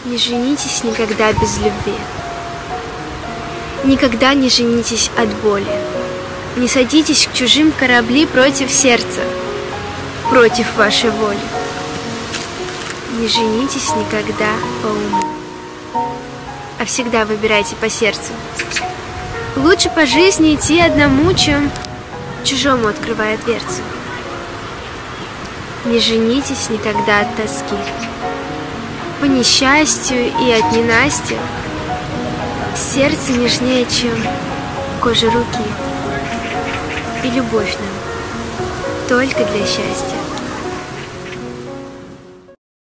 Не женитесь никогда без любви. Никогда не женитесь от боли. Не садитесь к чужим корабли против сердца, против вашей воли. Не женитесь никогда по уму, а всегда выбирайте по сердцу. Лучше по жизни идти одному, чем чужому открывая дверцу. Не женитесь никогда от тоски, по несчастью и от ненастья. Сердце нежнее, чем кожа руки, и любовь нам только для счастья.